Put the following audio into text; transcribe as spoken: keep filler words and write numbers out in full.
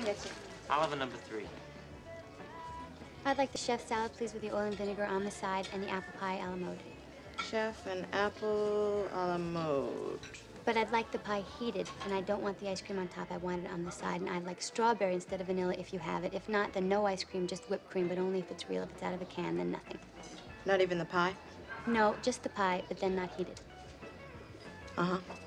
get you? I'll have a number three. I'd like the chef salad, please, with the oil and vinegar on the side and the apple pie a la mode. Chef and apple a la mode. But I'd like the pie heated, and I don't want the ice cream on top. I want it on the side, and I'd like strawberry instead of vanilla if you have it. If not, then no ice cream, just whipped cream, but only if it's real. If it's out of a can, then nothing. Not even the pie? No, just the pie, but then not heated. Uh-huh.